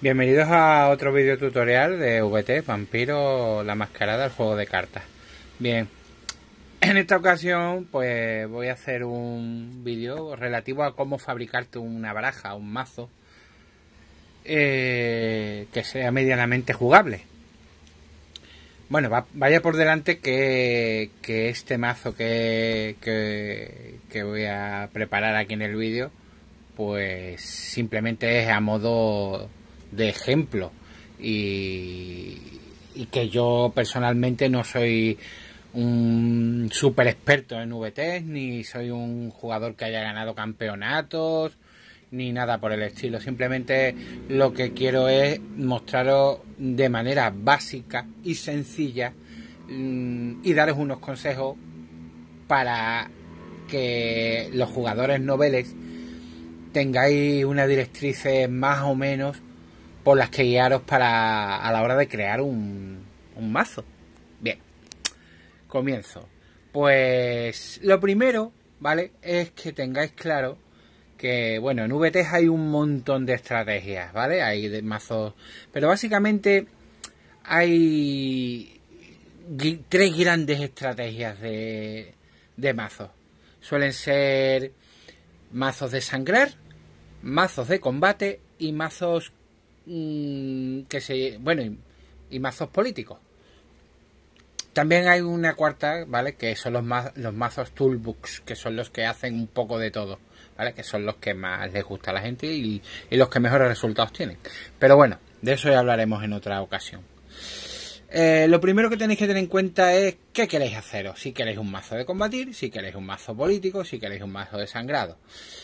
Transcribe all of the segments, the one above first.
Bienvenidos a otro vídeo tutorial de VT, Vampiro la Mascarada, el juego de cartas. Bien, en esta ocasión pues voy a hacer un vídeo relativo a cómo fabricarte una baraja, un mazo que sea medianamente jugable. Bueno, vaya por delante que este mazo que voy a preparar aquí en el vídeo pues simplemente es a modo de ejemplo y que yo personalmente no soy un super experto en VTs, ni soy un jugador que haya ganado campeonatos ni nada por el estilo. Simplemente lo que quiero es mostraros de manera básica y sencilla y daros unos consejos para que los jugadores noveles tengáis unas directrices más o menos por las que guiaros a la hora de crear un mazo. Bien, comienzo. Pues lo primero, ¿vale? Es que tengáis claro que, bueno, en VTs hay un montón de estrategias, ¿vale? Hay de mazos, pero básicamente hay tres grandes estrategias de mazos. Suelen ser mazos de sangrar, mazos de combate y mazos y mazos políticos. También hay una cuarta, ¿vale? Que son los mazos toolbooks, que son los que hacen un poco de todo, ¿vale? Que son los que más les gusta a la gente y los que mejores resultados tienen. Pero bueno, de eso ya hablaremos en otra ocasión. Lo primero que tenéis que tener en cuenta es qué queréis haceros. Si queréis un mazo de combatir, si queréis un mazo político, si queréis un mazo de sangrado.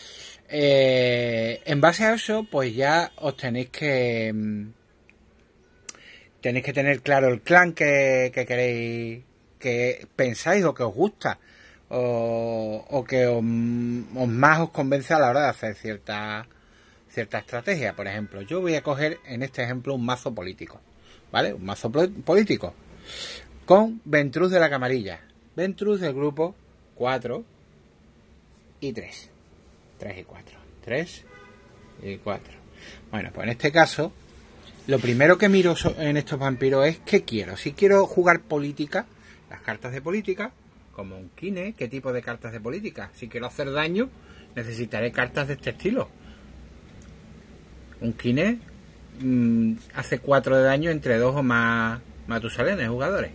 En base a eso, pues ya os tenéis que tener claro el clan que queréis, que pensáis o que os gusta o que más os convence a la hora de hacer cierta estrategia. Por ejemplo, yo voy a coger en este ejemplo un mazo político, ¿vale? Un mazo político con Ventruz de la camarilla, Ventruz del grupo 4 y 3. 3 y 4. 3 y 4. Bueno, pues en este caso, lo primero que miro en estos vampiros es qué quiero. Si quiero jugar política, las cartas de política, como un Kine, ¿qué tipo de cartas de política? Si quiero hacer daño, necesitaré cartas de este estilo. Un Kine hace 4 de daño entre 2 o más Matusalenes jugadores.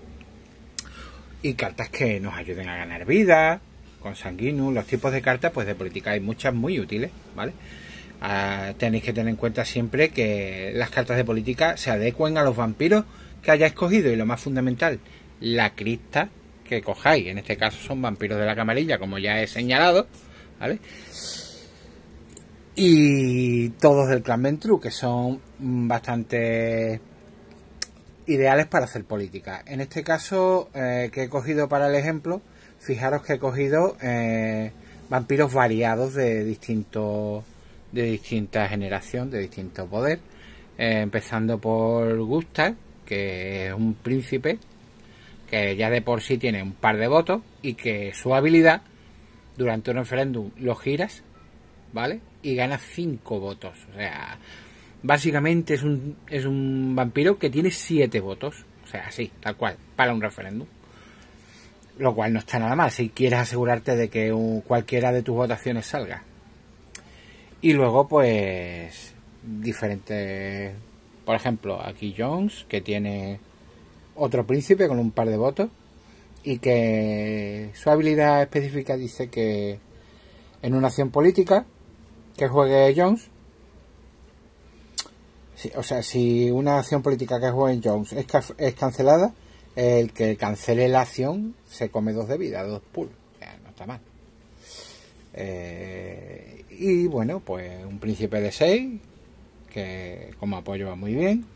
Y cartas que nos ayuden a ganar vida. Con Sanguinus, los tipos de cartas pues de política hay muchas muy útiles, ¿vale? Tenéis que tener en cuenta siempre que las cartas de política se adecuen a los vampiros que hayáis cogido y lo más fundamental, la cripta que cojáis. En este caso son vampiros de la camarilla, como ya he señalado, ¿vale? Y todos del clan Ventruz, que son bastante ideales para hacer política. En este caso que he cogido para el ejemplo, fijaros que he cogido vampiros variados de distinta generación, de distinto poder, empezando por Gustav, que es un príncipe que ya de por sí tiene un par de votos y que su habilidad durante un referéndum lo giras, ¿vale? Y gana 5 votos. O sea, básicamente es un vampiro que tiene 7 votos, o sea, así, tal cual, para un referéndum. Lo cual no está nada mal si quieres asegurarte de que cualquiera de tus votaciones salga. Y luego pues diferentes, por ejemplo aquí Jones, que tiene otro príncipe con un par de votos y que su habilidad específica dice que en una acción política que juegue Jones, si una acción política que juegue Jones es cancelada, el que cancele la acción se come 2 de vida, 2 pull. No está mal. Y bueno, pues un príncipe de 6 que como apoyo va muy bien.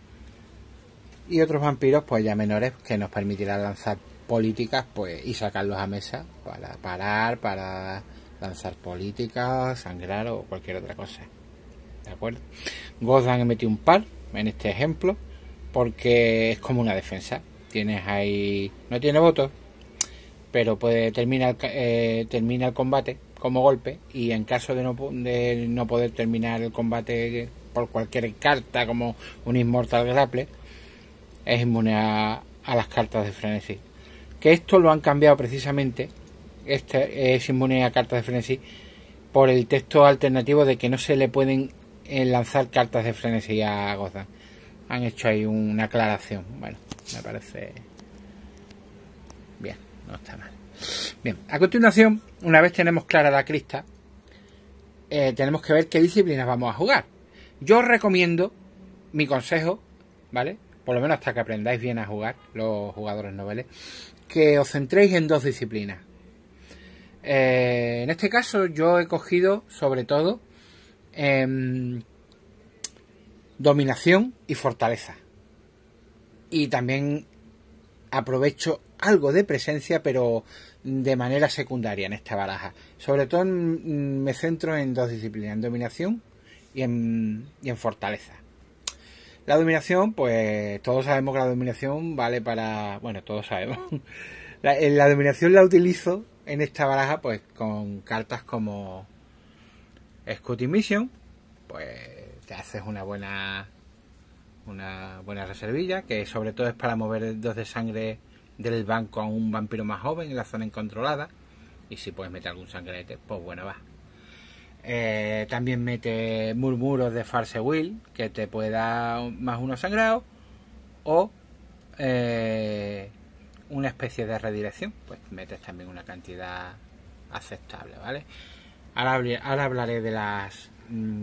Y otros vampiros pues ya menores que nos permitirán lanzar políticas pues y sacarlos a mesa para parar, para lanzar políticas, sangrar o cualquier otra cosa. ¿De acuerdo? Gozan he metido un par en este ejemplo porque es como una defensa. Tienes ahí, no tiene votos, pero termina el combate como golpe, y en caso de no poder terminar el combate por cualquier carta como un Immortal Grapple, es inmune a las cartas de frenesí. Que esto lo han cambiado precisamente, este es inmune a cartas de frenesí, por el texto alternativo de que no se le pueden lanzar cartas de frenesí a Gotham. Han hecho ahí una aclaración. Bueno, me parece bien, no está mal. Bien, a continuación, una vez tenemos clara la crista, tenemos que ver qué disciplinas vamos a jugar. Yo os recomiendo, mi consejo, ¿vale? Por lo menos hasta que aprendáis bien a jugar, los jugadores noveles, que os centréis en 2 disciplinas. En este caso yo he cogido sobre todo dominación y fortaleza. Y también aprovecho algo de presencia, pero de manera secundaria en esta baraja. Sobre todo me centro en 2 disciplinas, en dominación y en fortaleza. La dominación, pues todos sabemos que la dominación vale para... Bueno, todos sabemos. La dominación la utilizo en esta baraja pues con cartas como Scouting Mission, pues te haces una buena reservilla, que sobre todo es para mover 2 de sangre del banco a un vampiro más joven en la zona incontrolada, y si puedes meter algún sangrete, pues bueno, va. También mete murmuros de Farce Will, que te puede dar más 1 sangrado, o una especie de redirección, pues metes también una cantidad aceptable, ¿vale? Ahora hablaré de las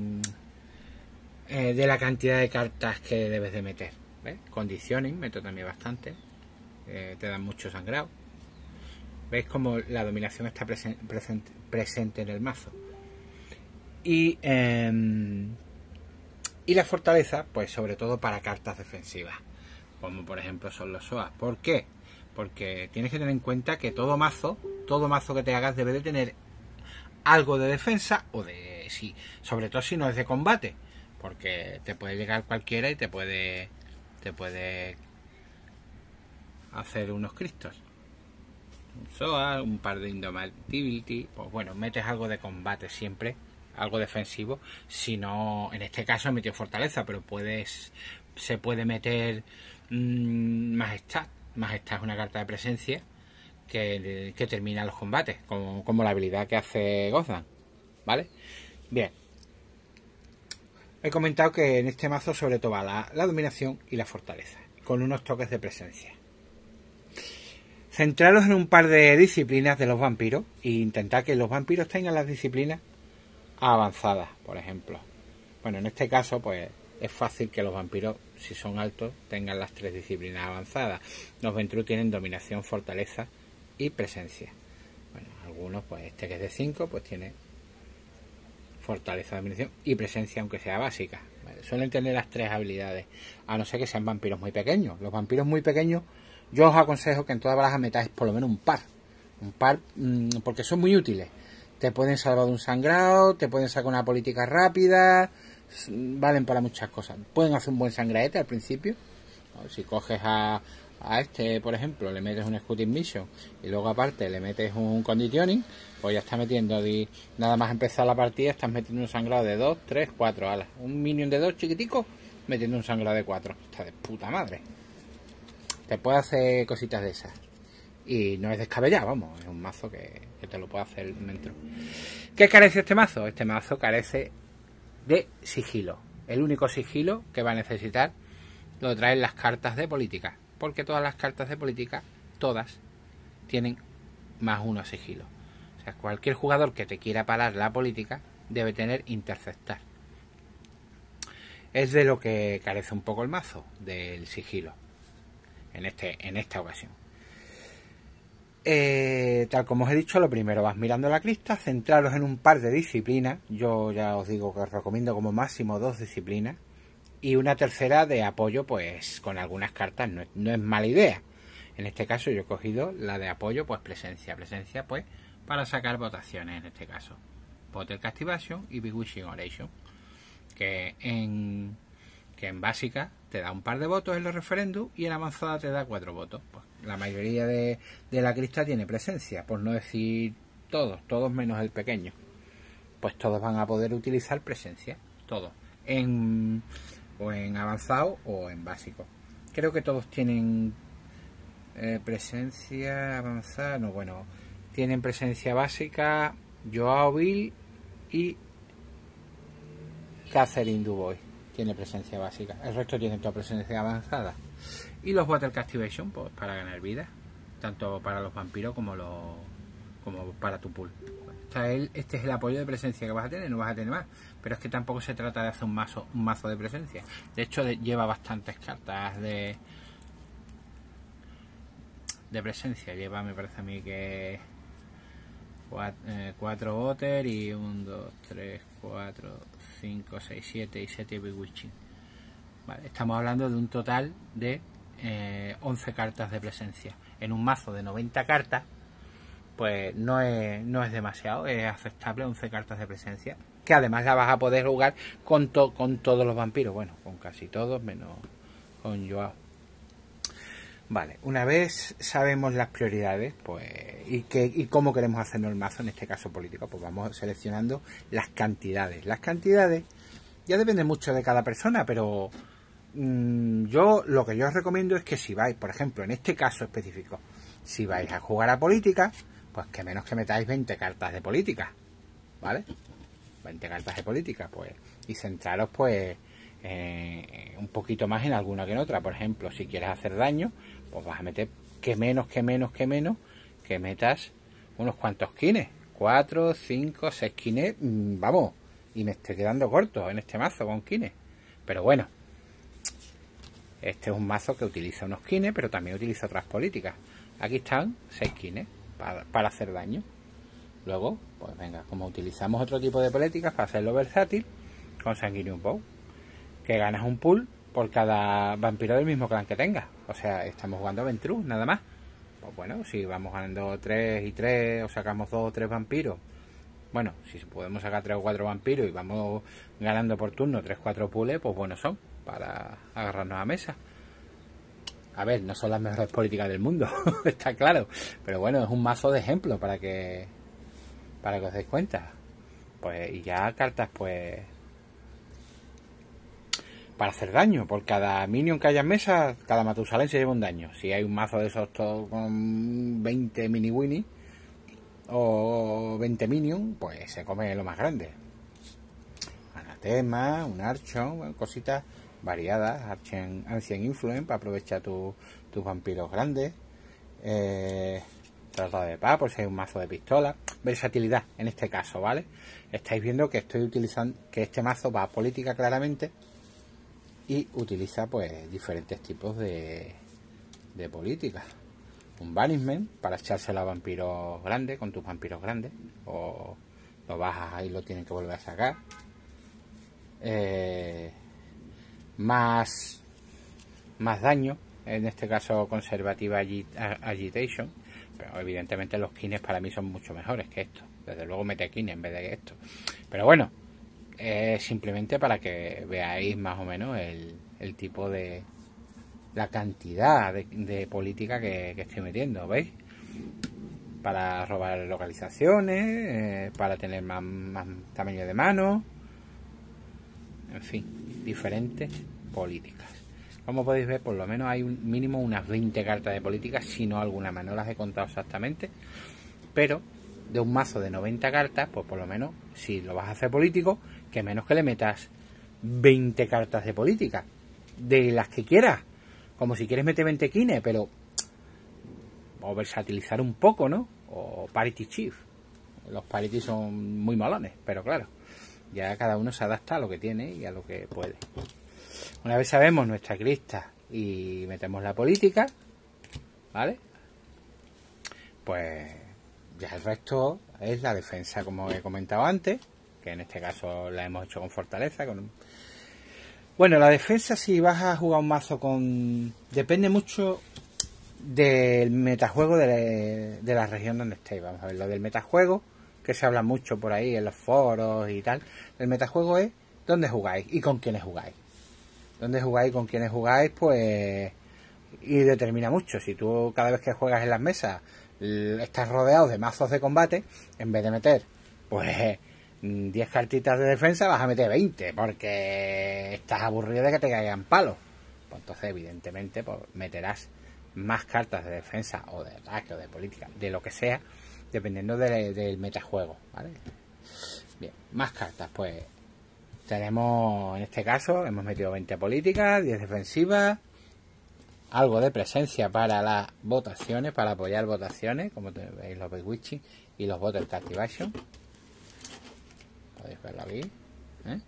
de la cantidad de cartas que debes de meter, ¿ves? Conditioning meto también bastante, te dan mucho sangrado. ¿Veis como la dominación está presente en el mazo? Y la fortaleza, pues sobre todo para cartas defensivas, como por ejemplo son los SOAS. ¿Por qué? Porque tienes que tener en cuenta que todo mazo que te hagas debe de tener algo de defensa, o de... sí, sobre todo si no es de combate, porque te puede llegar cualquiera y te puede hacer unos cristos. Un SOA, un par de Indomitability, pues bueno, metes algo de combate siempre, algo defensivo. Si no, en este caso he metido fortaleza, pero se puede meter Majestad. Majestad es una carta de presencia que termina los combates, como la habilidad que hace Gotham, ¿vale? Bien, he comentado que en este mazo sobre todo va la dominación y la fortaleza, con unos toques de presencia. Centraros en un par de disciplinas de los vampiros e intentar que los vampiros tengan las disciplinas avanzadas, por ejemplo. Bueno, en este caso pues es fácil que los vampiros, si son altos, tengan las 3 disciplinas avanzadas. Los Ventru tienen dominación, fortaleza y presencia. Bueno, algunos, pues este que es de 5, pues tiene fortaleza, dominación y presencia, aunque sea básica. Vale, suelen tener las 3 habilidades, a no ser que sean vampiros muy pequeños. Los vampiros muy pequeños, yo os aconsejo que en toda baraja metáis por lo menos un par, porque son muy útiles. Te pueden salvar de un sangrado, te pueden sacar una política rápida, valen para muchas cosas. Pueden hacer un buen sangraete al principio, ¿no? Si coges a este, por ejemplo, le metes un Scouting Mission y luego aparte le metes un Conditioning, pues ya está metiendo, nada más empezar la partida, estás metiendo un sangrado de 2, 3, 4 alas. Un minion de 2 chiquitico, metiendo un sangrado de 4. Está de puta madre. Te puede hacer cositas de esas. Y no es descabellado, vamos, es un mazo que te lo puede hacer dentro. ¿Qué carece este mazo? Este mazo carece de sigilo. El único sigilo que va a necesitar lo traen las cartas de política, porque todas las cartas de política, todas, tienen más 1 sigilo. O sea, cualquier jugador que te quiera parar la política debe tener interceptar. Es de lo que carece un poco el mazo, del sigilo, en esta ocasión. Tal como os he dicho, lo primero, vas mirando la crista, centraros en un par de disciplinas. Yo ya os digo que os recomiendo como máximo 2 disciplinas, y una tercera de apoyo, pues con algunas cartas no es mala idea. En este caso yo he cogido la de apoyo, pues presencia, pues para sacar votaciones, en este caso Potter Castivation y Bewitching Oration, que en básica te da un par de votos en los referéndums y en avanzada te da 4 votos. Pues la mayoría de la crista tiene presencia, por no decir todos menos el pequeño. Pues todos van a poder utilizar presencia, todos. o en avanzado o en básico. Creo que todos tienen presencia avanzada, no, bueno, tienen presencia básica Joao Bill y Catherine Dubois tiene presencia básica, el resto tiene toda presencia avanzada. Y los Water Captivation, pues para ganar vida, tanto para los vampiros como para tu pool. Este es el apoyo de presencia que vas a tener, no vas a tener más, pero es que tampoco se trata de hacer un mazo de presencia. De hecho lleva bastantes cartas de presencia, lleva, me parece a mí que 4 Water y 1, 2, 3, 4, 5, 6, 7 y 7 Bewitching. Vale, estamos hablando de un total de 11 cartas de presencia. En un mazo de 90 cartas, pues no es demasiado, es aceptable 11 cartas de presencia, que además la vas a poder jugar con todos los vampiros, bueno, con casi todos, menos con Joao. Vale, una vez sabemos las prioridades, pues y cómo queremos hacernos el mazo, en este caso político, pues vamos seleccionando las cantidades. Las cantidades ya depende mucho de cada persona, pero lo que yo os recomiendo es que si vais, por ejemplo, en este caso específico, si vais a jugar a política, pues que menos que metáis 20 cartas de política, ¿vale? 20 cartas de política, pues, y centraros, pues, un poquito más en alguna que en otra. Por ejemplo, si quieres hacer daño, pues vas a meter que metas unos cuantos kines, 4, 5, 6 kines, vamos, y me estoy quedando corto en este mazo con kines. Pero bueno, este es un mazo que utiliza unos kines, pero también utiliza otras políticas. Aquí están 6 kines para hacer daño. Luego, pues venga, como utilizamos otro tipo de políticas para hacerlo versátil, con Sanguinius Bow, que ganas un pool por cada vampiro del mismo clan que tengas. O sea, estamos jugando Ventrue, nada más. Pues bueno, si vamos ganando 3 y 3, o sacamos 2 o 3 vampiros, bueno, si podemos sacar 3 o 4 vampiros y vamos ganando por turno 3 o 4 pools, pues buenos son para agarrarnos a mesa. A ver, no son las mejores políticas del mundo, está claro, pero bueno, es un mazo de ejemplo para que os deis cuenta. Pues, y ya cartas, pues, para hacer daño. Por cada minion que haya en mesa, cada Matusalén se lleva un daño. Si hay un mazo de esos todos con 20 mini Winnie o 20 minion, pues se come lo más grande. Anatema, un Archon, bueno, cositas variadas. Ancient Influence para aprovechar tus vampiros grandes. Tratado de paz, por si hay un mazo de pistola. Versatilidad en este caso, ¿vale? Estáis viendo que estoy utilizando, que este mazo va a política claramente y utiliza pues diferentes tipos de políticas. Un banishment para echárselo a vampiros grandes, con tus vampiros grandes, o lo bajas ahí y lo tienen que volver a sacar. Más daño, en este caso conservativa agitation, pero evidentemente los kines para mí son mucho mejores que esto. Desde luego mete kines en vez de esto, pero bueno, simplemente para que veáis más o menos el tipo de la cantidad de política que estoy metiendo, ¿veis? Para robar localizaciones, para tener más tamaño de mano, en fin, diferentes políticas. Como podéis ver, por lo menos hay un mínimo unas 20 cartas de políticas, si no alguna más, no las he contado exactamente, pero de un mazo de 90 cartas, pues por lo menos, si lo vas a hacer político, que menos que le metas 20 cartas de política, de las que quieras, como si quieres meter 20 kines, pero o versatilizar un poco, ¿no? O Parity Chief. Los Parity son muy malones, pero claro, ya cada uno se adapta a lo que tiene y a lo que puede. Una vez sabemos nuestra crista y metemos la política, ¿vale? Pues ya el resto es la defensa, como he comentado antes, que en este caso la hemos hecho con fortaleza. Bueno, la defensa, si vas a jugar un mazo depende mucho del metajuego de la región donde estéis. Vamos a ver, lo del metajuego, que se habla mucho por ahí en los foros y tal. El metajuego es dónde jugáis y con quiénes jugáis. Dónde jugáis y con quiénes jugáis, pues, y determina mucho. Si tú cada vez que juegas en las mesas estás rodeado de mazos de combate, en vez de meter, pues, 10 cartitas de defensa, vas a meter 20 porque estás aburrido de que te caigan palos. Pues entonces, evidentemente, pues meterás más cartas de defensa o de ataque o de política, de lo que sea, dependiendo del metajuego, ¿vale? Bien, más cartas, pues tenemos, en este caso, hemos metido 20 políticas, 10 defensivas, algo de presencia para las votaciones, para apoyar votaciones, como veis los Bewitching y los Voter Activation. Podéis verlo aquí, ¿eh?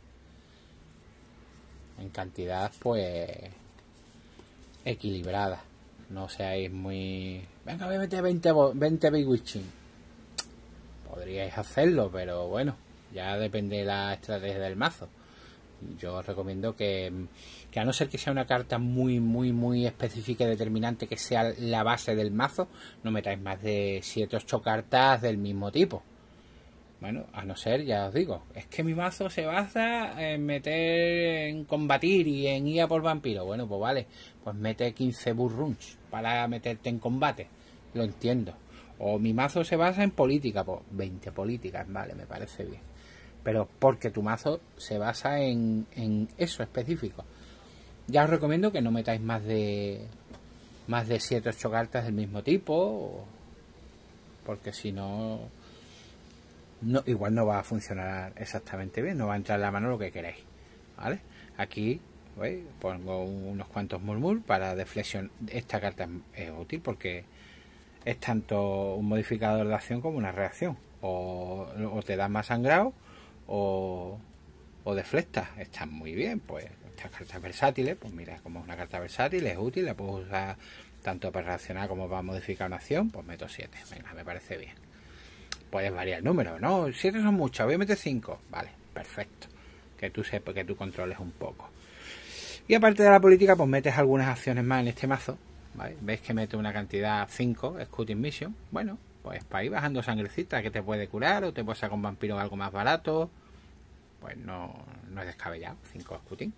En cantidad, pues, equilibrada. No seáis muy... Venga, voy a meter 20 Bewitching. Podríais hacerlo, pero bueno, ya depende de la estrategia del mazo. Yo os recomiendo que a no ser que sea una carta muy específica y determinante, que sea la base del mazo, no metáis más de 7 o 8 cartas del mismo tipo. Bueno, a no ser, ya os digo, es que mi mazo se basa en meter, en combatir y en ir a por vampiro. Bueno, pues vale, pues mete 15 Burrunch para meterte en combate. Lo entiendo. O mi mazo se basa en política, pues 20 políticas, vale, me parece bien. Pero porque tu mazo se basa en eso específico. Ya os recomiendo que no metáis más de 7 o 8 cartas del mismo tipo, porque si no, igual no va a funcionar exactamente bien, no va a entrar en la mano lo que queréis, ¿vale? Aquí, ¿veis? Pongo unos cuantos murmur para deflexión. Esta carta es útil porque es tanto un modificador de acción como una reacción. O te da más sangrado o deflectas. Están muy bien, pues estas cartas versátiles, pues mira, como es una carta versátil, es útil, la puedo usar tanto para reaccionar como para modificar una acción, pues meto 7. Venga, me parece bien. Puedes variar el número, ¿no? 7 son muchos, voy a meter 5. Vale, perfecto. Que tú sepas, que tú controles un poco. Y aparte de la política, pues metes algunas acciones más en este mazo, ¿vale? Veis que mete una cantidad 5, Scouting Mission. Bueno, pues para ir bajando sangrecita que te puede curar, o te puedes sacar un vampiro algo más barato. Pues no es descabellado, 5 Scouting.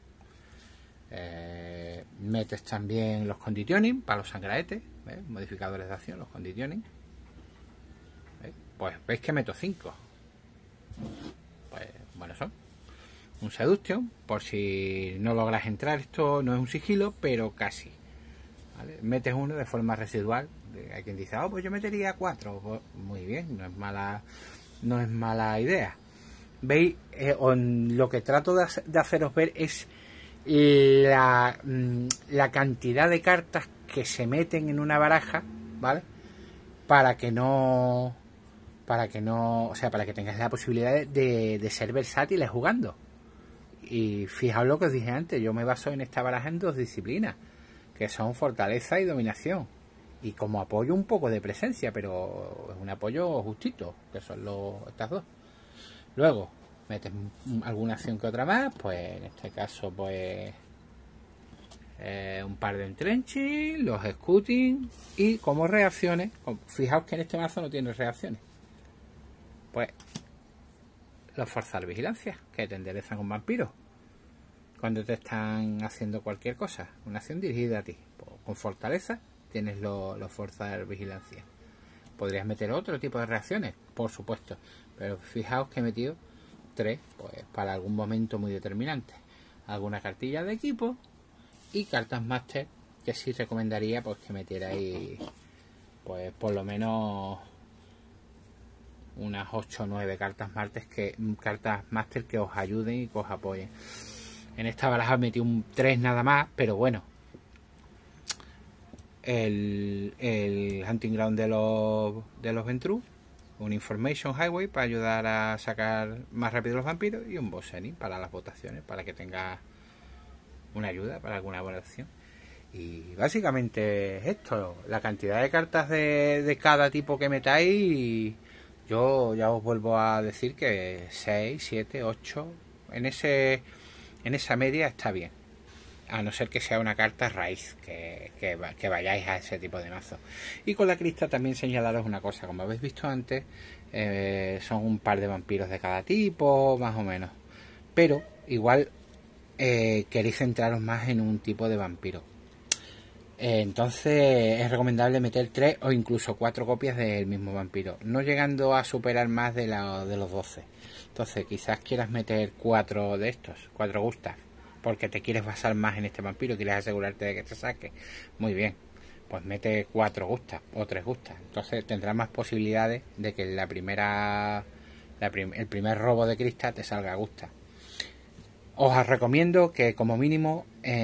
Metes también los conditioning para los sangraetes, ¿ves? Modificadores de acción, los conditioning. ¿Ves? Pues veis que meto 5. Pues bueno, son un Seduction, por si no logras entrar. Esto no es un sigilo, pero casi, ¿vale? Metes uno de forma residual. Hay quien dice, oh, pues yo metería 4. Pues muy bien, no es mala idea. ¿Veis? Lo que trato de haceros ver es la cantidad de cartas que se meten en una baraja, ¿vale? Para que tengas la posibilidad de ser versátiles jugando. Y fijaos lo que os dije antes, yo me baso en esta baraja en 2 disciplinas, que son fortaleza y dominación. Y como apoyo un poco de presencia, pero es un apoyo justito, que son estas 2. Luego, metes alguna acción que otra más, pues en este caso, pues un par de entrenching, los scouting, y como reacciones, fijaos que en este mazo no tiene reacciones, pues los forzar vigilancia, que te enderezan un vampiro cuando te están haciendo cualquier cosa, una acción dirigida a ti. Pues, con fortaleza tienes los forzar vigilancia. Podrías meter otro tipo de reacciones, por supuesto, pero fijaos que he metido 3, pues para algún momento muy determinante. Alguna cartilla de equipo y cartas máster, que sí recomendaría pues que metierais pues por lo menos unas 8 o 9 cartas máster que os ayuden y que os apoyen. En esta baraja metí un 3 nada más, pero bueno, el Hunting Ground de los Ventru, un Information Highway para ayudar a sacar más rápido los vampiros, y un Boss Setting para las votaciones, para que tenga una ayuda para alguna votación. Y básicamente es esto, la cantidad de cartas de cada tipo que metáis. Y yo ya os vuelvo a decir que 6, 7, 8 en esa media está bien, a no ser que sea una carta raíz que vayáis a ese tipo de mazo. Y con la crista también señalaros una cosa, como habéis visto antes, son un par de vampiros de cada tipo, más o menos, pero igual queréis centraros más en un tipo de vampiro. Entonces es recomendable meter 3 o incluso 4 copias del mismo vampiro, no llegando a superar más de los 12. Entonces quizás quieras meter 4 de estos, 4 Gustav, porque te quieres basar más en este vampiro, quieres asegurarte de que te saque. Muy bien, pues mete 4 Gustav o 3 Gustav. Entonces tendrás más posibilidades de que el primer robo de Krista te salga Gustav. Os recomiendo que como mínimo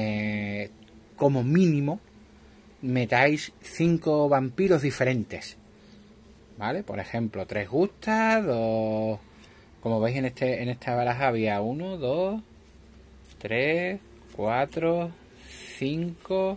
metáis 5 vampiros diferentes, ¿vale? Por ejemplo, 3 Gustav, o como veis en esta baraja había 1, 2, 3, 4, 5,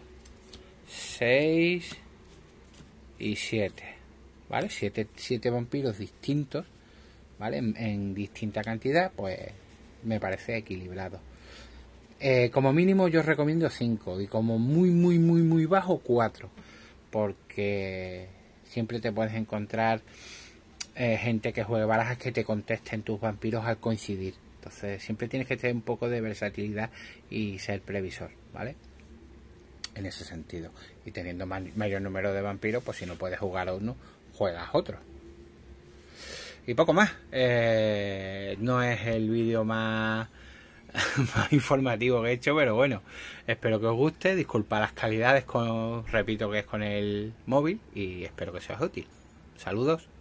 6 y 7, ¿vale? 7 vampiros distintos, ¿vale? En distinta cantidad, pues me parece equilibrado. Como mínimo yo os recomiendo 5 y como muy bajo 4, porque siempre te puedes encontrar gente que juegue barajas que te contesten tus vampiros al coincidir. Entonces siempre tienes que tener un poco de versatilidad y ser previsor, ¿vale? En ese sentido. Y teniendo mayor número de vampiros, pues si no puedes jugar a uno, juegas otro. Y poco más. No es el vídeo más informativo que he hecho, pero bueno, espero que os guste. Disculpa las calidades, repito que es con el móvil, y espero que sea útil. Saludos.